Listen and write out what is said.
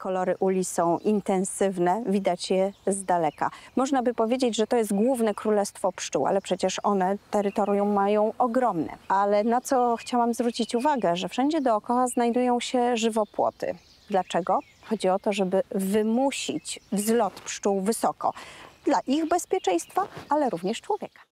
Kolory uli są intensywne, widać je z daleka. Można by powiedzieć, że to jest główne królestwo pszczół, ale przecież one terytorium mają ogromne. Ale na co chciałam zwrócić uwagę, że wszędzie dookoła znajdują się żywopłoty. Dlaczego? Chodzi o to, żeby wymusić wzlot pszczół wysoko. Dla ich bezpieczeństwa, ale również człowieka.